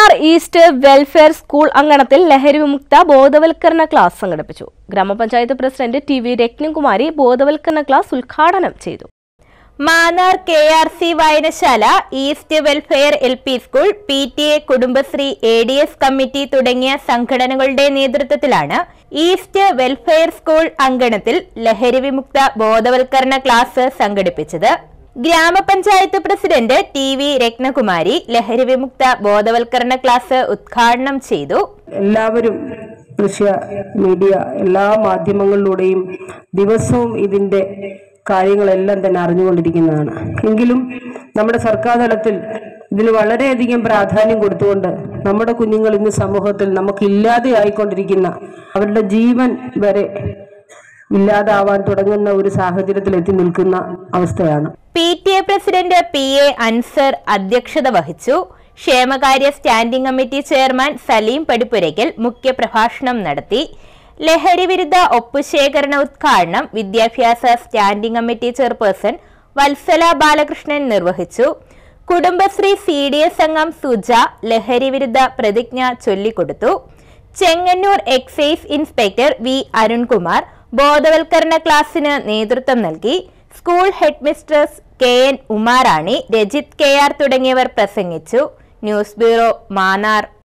Mannar east welfare school അങ്കണത്തിൽ ലഹരി വിമുക്ത ബോധവൽക്കരണ ക്ലാസ് സംഘടിപ്പിച്ചു. ഗ്രാമപഞ്ചായത്ത് പ്രസിഡന്റ് ടി.വി. രത്നകുമാരി ബോധവൽക്കരണ ക്ലാസ് ഉദ്ഘാടനം ചെയ്തു. മാന്നാർ KRC വായനശാല, east welfare LP school, PTA, Kudumbashree, ADS committee തുടങ്ങിയ സംഘടനകളുടെ നേതൃത്വത്തിലാണ് ഈസ്റ്റ് വെൽഫെയർ സ്കൂൾ അങ്കണത്തിൽ ലഹരി വിമുക്ത ബോധവൽക്കരണ ക്ലാസ് സംഘടിപ്പിച്ചത്. ഗ്രാമപഞ്ചായത്ത് പ്രസിഡന്റ് ടി.വി. രത്നകുമാരി ലഹരി വിമുക്ത ബോധവൽക്കരണ ക്ലാസ് ഉദ്ഘാടനം ചെയ്തു. എല്ലാവരും ദൃശ്യ മീഡിയ എല്ലാ മാധ്യമങ്ങളിലൂടെയും ദിവസവും ഇതിന്റെ കാര്യങ്ങളെല്ലാം തന്നെ അറിഞ്ഞുകൊണ്ടിരിക്കുന്നതാണ്. എങ്കിലും നമ്മുടെ സർക്കാർ തലത്തിൽ ഇതിന് വളരെയധികം പ്രാധാന്യം കൊടുത്തുകൊണ്ട് നമ്മുടെ കുഞ്ഞുങ്ങൾ ഇന്ന് സമൂഹത്തിൽ നമുക്കില്ലാതെ ആയിക്കൊണ്ടിരിക്കുന്ന അവരുടെ ജീവൻ വരെ ഇല്ലാതാവാൻ തുടങ്ങുന്ന ഒരു സാഹചര്യത്തിൽ എത്തി നിൽക്കുന്ന അവസ്ഥയാണ്. PTA പ്രസിഡന്റ് PA അൻസർ അധ്യക്ഷത വഹിച്ചു. ക്ഷേമകാര്യ standing committee chairman Salim Padippurackal മുഖ്യപ്രഭാഷണം നടത്തി. ലഹരി വിരുദ്ധ ഒപ്പുശേഖരണ ഉദ്ഘാടനം വിദ്യാഭ്യാസ standing committee chairperson Vatsala Balakrishnan നിർവഹിച്ചു. കുടുംബശ്രീ CDS അംഗം സുജ ലഹരി വിരുദ്ധ പ്രതിജ്ഞ ചൊല്ലിക്കൊടുത്തു. Chengannur excise inspector V. Arunkumar ബോധവൽക്കരണ ക്ലാസിന് നേതൃത്വം നൽകി. School head mistress KN Umarani, Rajith KR തുടങ്ങിയവർ പ്രസംഗിച്ചു. News bureau, Mannar.